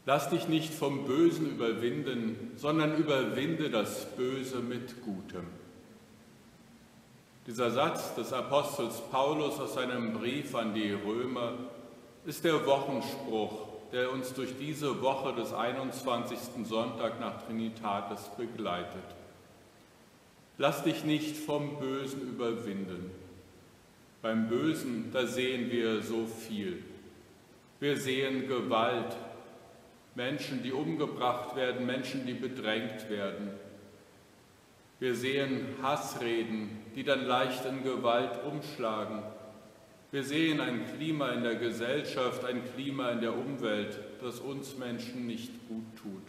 Lass dich nicht vom Bösen überwinden, sondern überwinde das Böse mit Gutem. Dieser Satz des Apostels Paulus aus seinem Brief an die Römer ist der Wochenspruch, der uns durch diese Woche des 21. Sonntag nach Trinitatis begleitet. Lass dich nicht vom Bösen überwinden. Beim Bösen, da sehen wir so viel. Wir sehen Gewalt, Menschen, die umgebracht werden, Menschen, die bedrängt werden. Wir sehen Hassreden, die dann leicht in Gewalt umschlagen. Wir sehen ein Klima in der Gesellschaft, ein Klima in der Umwelt, das uns Menschen nicht gut tut.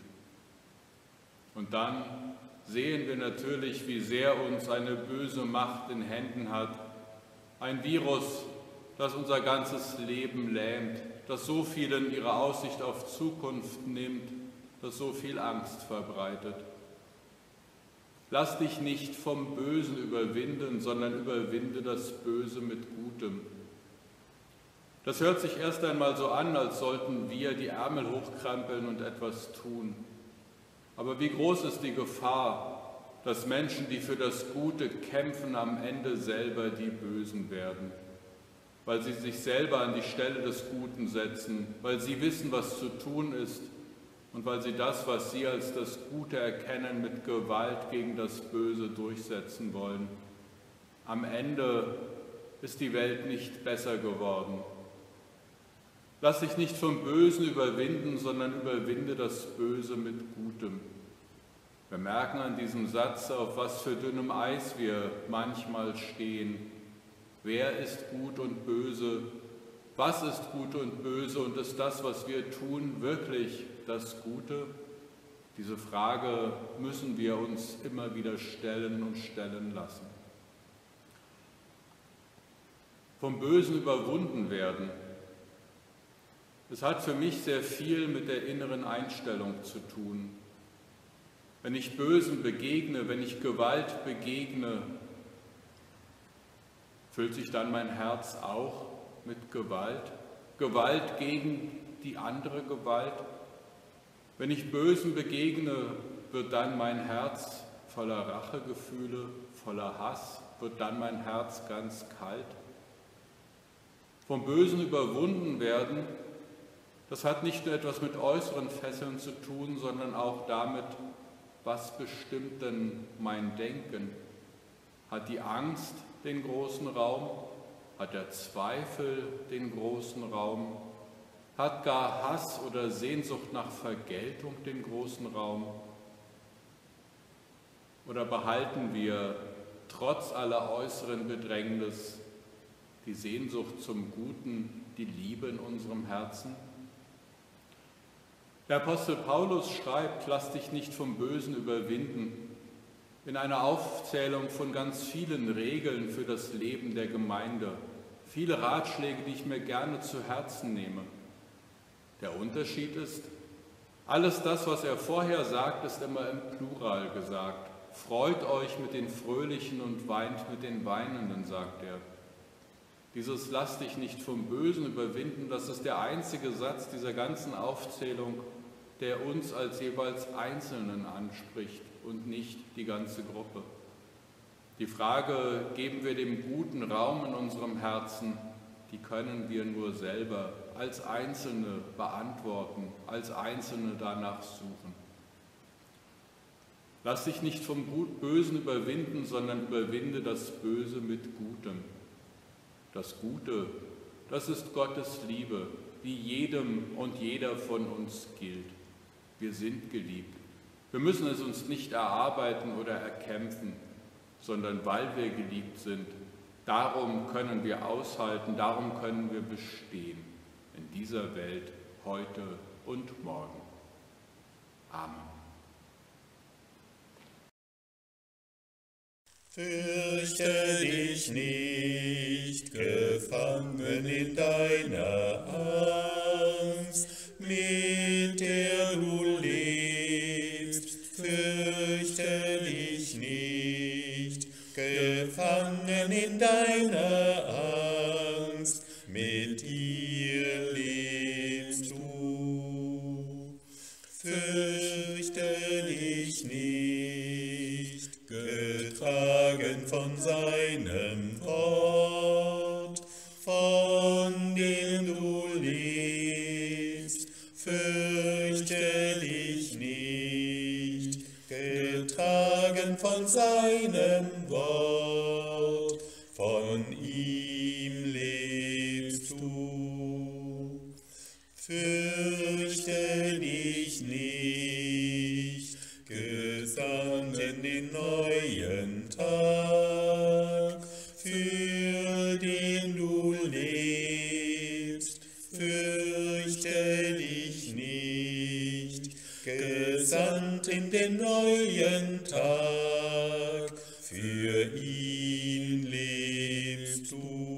Und dann sehen wir natürlich, wie sehr uns eine böse Macht in Händen hat. Ein Virus, das unser ganzes Leben lähmt, das so vielen ihre Aussicht auf Zukunft nimmt, das so viel Angst verbreitet. Lass dich nicht vom Bösen überwinden, sondern überwinde das Böse mit Gutem. Das hört sich erst einmal so an, als sollten wir die Ärmel hochkrempeln und etwas tun. Aber wie groß ist die Gefahr, dass Menschen, die für das Gute kämpfen, am Ende selber die Bösen werden, weil sie sich selber an die Stelle des Guten setzen, weil sie wissen, was zu tun ist und weil sie das, was sie als das Gute erkennen, mit Gewalt gegen das Böse durchsetzen wollen. Am Ende ist die Welt nicht besser geworden. Lass dich nicht vom Bösen überwinden, sondern überwinde das Böse mit Gutem. Wir merken an diesem Satz, auf was für dünnem Eis wir manchmal stehen. Wer ist gut und böse? Was ist gut und böse? Und ist das, was wir tun, wirklich das Gute? Diese Frage müssen wir uns immer wieder stellen und stellen lassen. Vom Bösen überwunden werden. Es hat für mich sehr viel mit der inneren Einstellung zu tun. Wenn ich Bösen begegne, wenn ich Gewalt begegne, füllt sich dann mein Herz auch mit Gewalt? Gewalt gegen die andere Gewalt? Wenn ich Bösen begegne, wird dann mein Herz voller Rachegefühle, voller Hass? Wird dann mein Herz ganz kalt? Vom Bösen überwunden werden, das hat nicht nur etwas mit äußeren Fesseln zu tun, sondern auch damit, was bestimmt denn mein Denken? Hat die Angst den großen Raum? Hat der Zweifel den großen Raum? Hat gar Hass oder Sehnsucht nach Vergeltung den großen Raum? Oder behalten wir trotz aller äußeren Bedrängnis die Sehnsucht zum Guten, die Liebe in unserem Herzen? Der Apostel Paulus schreibt, lass dich nicht vom Bösen überwinden, in einer Aufzählung von ganz vielen Regeln für das Leben der Gemeinde, viele Ratschläge, die ich mir gerne zu Herzen nehme. Der Unterschied ist, alles das, was er vorher sagt, ist immer im Plural gesagt. Freut euch mit den Fröhlichen und weint mit den Weinenden, sagt er. Dieses lass dich nicht vom Bösen überwinden, das ist der einzige Satz dieser ganzen Aufzählung, der uns als jeweils Einzelnen anspricht und nicht die ganze Gruppe. Die Frage, geben wir dem Guten Raum in unserem Herzen, die können wir nur selber als Einzelne beantworten, als Einzelne danach suchen. Lass dich nicht vom Bösen überwinden, sondern überwinde das Böse mit Gutem. Das Gute, das ist Gottes Liebe, die jedem und jeder von uns gilt. Wir sind geliebt. Wir müssen es uns nicht erarbeiten oder erkämpfen, sondern weil wir geliebt sind, darum können wir aushalten, darum können wir bestehen in dieser Welt heute und morgen. Amen. Fürchte dich nicht, gefangen in deiner Angst, mit der du lebst. Fürchte dich nicht, gefangen in deiner Angst, mit ihr lebst du. von seinem Wort, von dem du lebst, fürchte dich nicht, getragen von seinem Wort, von ihm lebst du. Fürchte dich nicht, gesandt in den neuen Tag, für den du lebst, fürchte dich nicht, gesandt in den neuen Tag, für ihn lebst du.